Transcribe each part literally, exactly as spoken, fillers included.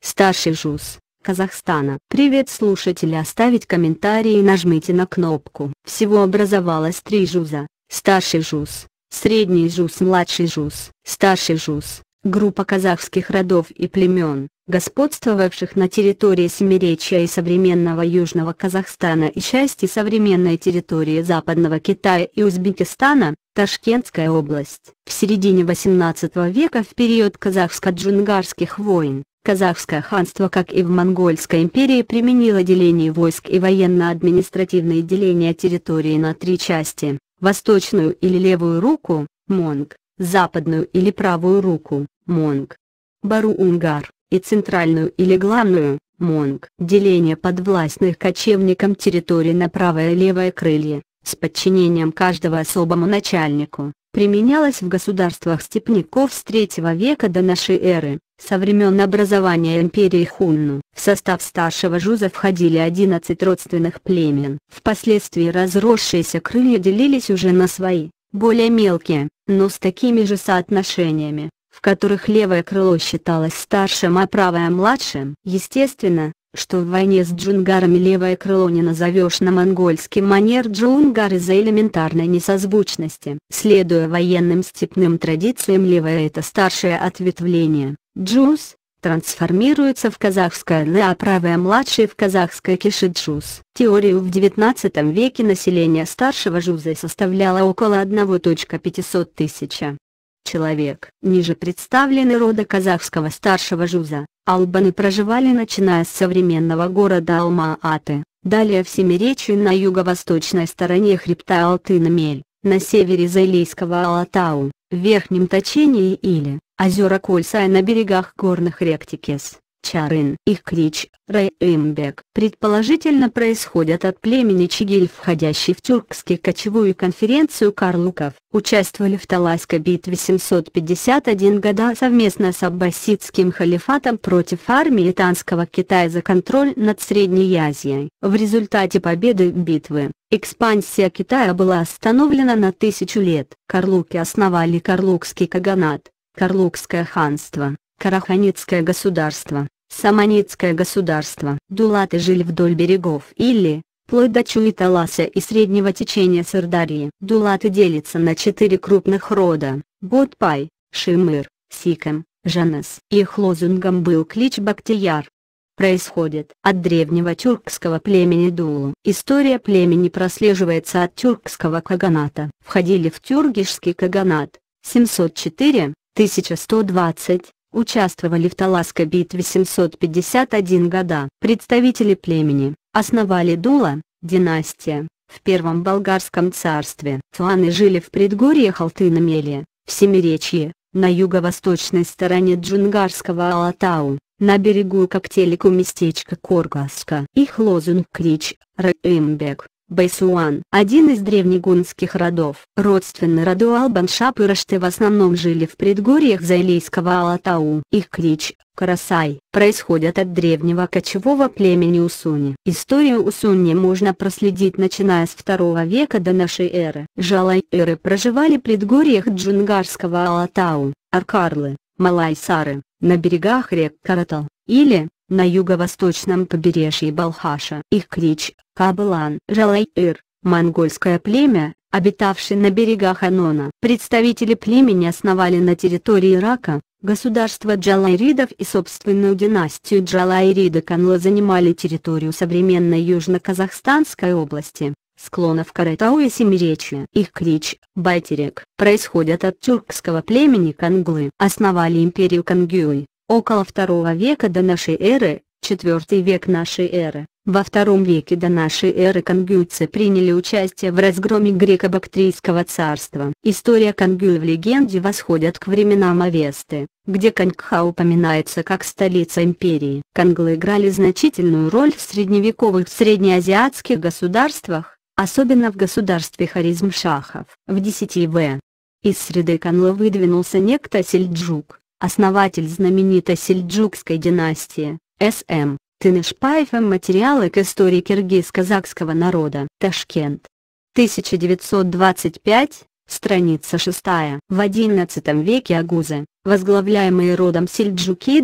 старший жуз Казахстана. Привет, слушатели, оставить комментарии и нажмите на кнопку. Всего образовалось три жуза: старший жуз, средний жуз, младший жуз. Старший жуз – группа казахских родов и племен, господствовавших на территории Семиречья и современного Южного Казахстана и части современной территории Западного Китая и Узбекистана, Ташкентская область. В середине восемнадцатого века, в период казахско-джунгарских войн, Казахское ханство, как и в Монгольской империи, применило деление войск и военно-административные деления территории на три части: восточную или левую руку – Монг, западную или правую руку – Монг, Бару-Унгар, и центральную или главную – Монг. Деление подвластных кочевникам территорий на правое и левое крылья, с подчинением каждого особому начальнику, применялось в государствах степняков с третьего века до нашей эры, со времен образования империи Хунну. В состав старшего жуза входили одиннадцать родственных племен. Впоследствии разросшиеся крылья делились уже на свои, более мелкие, но с такими же соотношениями, в которых левое крыло считалось старшим, а правое младшим. Естественно, что в войне с джунгарами левое крыло не назовешь на монгольский манер джунгар из-за элементарной несозвучности. Следуя военным степным традициям, левое — это старшее ответвление, джуз, трансформируется в казахское лы, а правое — младшее в казахское киши-джуз. Теорию в девятнадцатом веке население старшего жуза составляло около одного целых пятисот тысяч человек. Ниже представлены рода казахского старшего жуза. Албаны проживали начиная с современного города Алма-Аты, далее в Семиречье на юго-восточной стороне хребта Алтын-Мель, на севере Зайлийского Алатау, в Верхнем Тачении или озера Кольсай на берегах горных рек Текес, Чарын, Ихкрич, Райымбек. Предположительно происходят от племени Чигиль, входящей в Тюркскую кочевую конференцию Карлуков. Участвовали в Талайской битве семьсот пятьдесят один года совместно с аббасидским халифатом против армии Танского Китая за контроль над Средней Азией. В результате победы битвы, экспансия Китая была остановлена на тысячу лет. Карлуки основали Карлукский каганат, Карлукское ханство, Караханитское государство, Саманидское государство. Дулаты жили вдоль берегов или, вплоть до Чуи-Таласа и среднего течения Сырдарьи. Дулаты делятся на четыре крупных рода: Ботпай, Шимыр, Сикем, Жанес. Их лозунгом был клич Бактияр. Происходит от древнего тюркского племени Дулу. История племени прослеживается от тюркского каганата. Входили в тюргишский каганат семьсот четыре — тысяча сто двадцать, участвовали в Таласской битве семьсот пятьдесят один года. Представители племени основали Дула, династия, в Первом Болгарском царстве. Туаны жили в предгорьях Алтына-Мелия, в Семиречье, на юго-восточной стороне джунгарского Алатау, на берегу Коктелику местечко Коргаска. Их лозунг клич Райымбек, Байсуан. Один из древнегунских родов. Родственные роду Албан-Шап и Рашты в основном жили в предгорьях Зайлийского Алатау. Их клич Карасай происходят от древнего кочевого племени Усуни. Историю Усуни можно проследить начиная с второго века до нашей эры. Жалайыры проживали в предгорьях Джунгарского Алатау, Аркарлы, Малайсары, на берегах рек Каратал, или на юго-восточном побережье Балхаша. Их клич Кабылан. Жалайыр – монгольское племя, обитавшее на берегах Анона. Представители племени основали на территории Ирака государство Джалайридов и собственную династию Джалайриды Канлы занимали территорию современной Южно-Казахстанской области, склонов Каратау и Семиречья. Их клич Байтерек происходят от тюркского племени Канглы. Основали империю Кангюй около второго века до нашей эры, четвёртый век нашей эры. Во втором веке до нашей эры кангюйцы приняли участие в разгроме греко-бактрийского царства. История Кангюй в легенде восходит к временам Авесты, где Кангха упоминается как столица империи. Канглы играли значительную роль в средневековых среднеазиатских государствах, особенно в государстве Хорезм-Шахов. В десяти век из среды Канлы выдвинулся некто Сельджук, основатель знаменитой сельджукской династии, С.М. Тынышпаев. Материалы к истории киргиз-казахского народа. Ташкент. тысяча девятьсот двадцать пять, страница шестая. В одиннадцатом веке агузы, возглавляемые родом сельджукидов,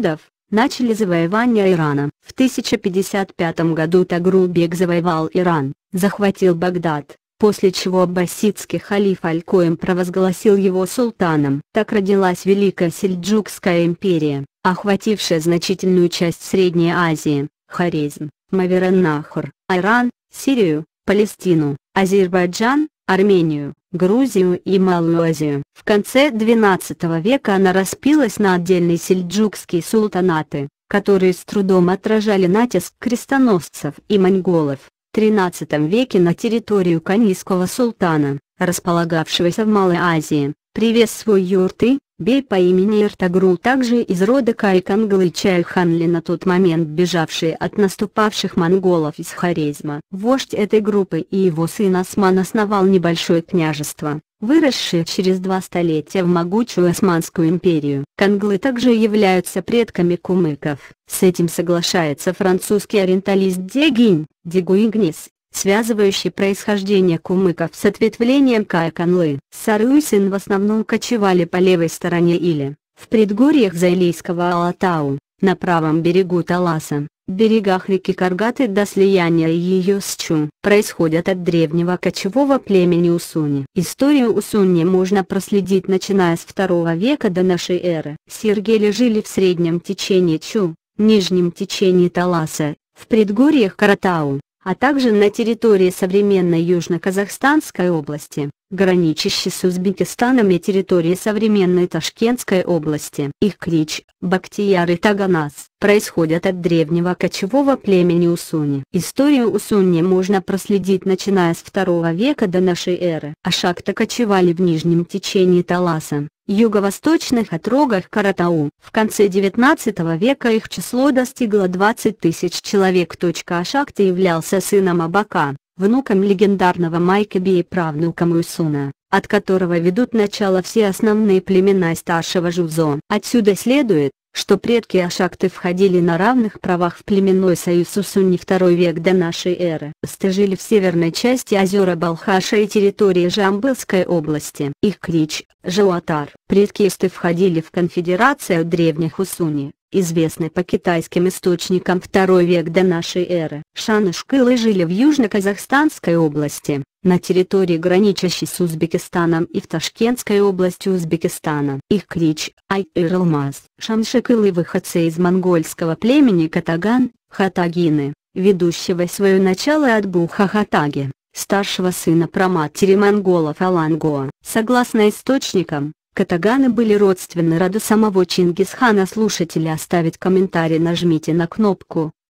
начали завоевание Ирана. В тысяча пятьдесят пятом году Тогрул-бек завоевал Иран, захватил Багдад, после чего аббасидский халиф Аль-Коим провозгласил его султаном. Так родилась Великая Сельджукская империя, охватившая значительную часть Средней Азии, Хорезм, Мавереннахр, Иран, Сирию, Палестину, Азербайджан, Армению, Грузию и Малую Азию. В конце двенадцатого века она распилась на отдельные сельджукские султанаты, которые с трудом отражали натиск крестоносцев и монголов. В тринадцатом веке на территорию Канийского султана, располагавшегося в Малой Азии, привез свой юрты, бей по имени Эртогрул, также из рода Кайканглы Чайханли, на тот момент бежавший от наступавших монголов из Хорезма. Вождь этой группы и его сын Осман основал небольшое княжество, выросшее через два столетия в могучую Османскую империю. Канглы также являются предками кумыков. С этим соглашается французский ориенталист Дегинь, Дегуигнис, связывающий происхождение кумыков с ответвлением Кайканлы. Сарыуйсын в основном кочевали по левой стороне или, в предгорьях Зайлийского Алатау, на правом берегу Таласа, берегах реки Каргаты до слияния ее с Чу. Происходят от древнего кочевого племени Усуни. Историю Усуни можно проследить начиная с второго века до нашей эры. Сиргели жили в среднем течении Чу, нижнем течении Таласа, в предгорьях Каратау, а также на территории современной Южно-Казахстанской области, граничащей с Узбекистаном, и территории современной Ташкентской области. Их клич – Бактияр и Таганас, происходят от древнего кочевого племени Усуни. Историю Усуни можно проследить начиная с второго века до нашей эры. Ашакты кочевали в нижнем течении Таласа, юго-восточных отрогах Каратау. В конце девятнадцатого века их число достигло двадцати тысяч человек. Ашакты являлся сыном Абака, внуком легендарного Майкеби и правнуком Усуна, от которого ведут начало все основные племена старшего Жузо. Отсюда следует, что предки Ашакты входили на равных правах в племенной союз Усуни. Второй век до нашей эры. Асты жили в северной части озера Балхаша и территории Жамбылской области. Их клич – Жауатар. Предки Асты входили в конфедерацию древних Усуни, известный по китайским источникам второй век до нашей эры. Шаны-шкылы жили в Южно-Казахстанской области, на территории граничащей с Узбекистаном, и в Ташкентской области Узбекистана. Их клич – Ай-Ир-Алмаз. Шамшикылы – выходцы из монгольского племени Катаган, хатагины, ведущего свое начало от Буха-Хатаги, старшего сына праматери монголов Алангоа. Согласно источникам, Катаганы были родственны роду самого Чингисхана. Слушатели, оставить комментарий нажмите на кнопку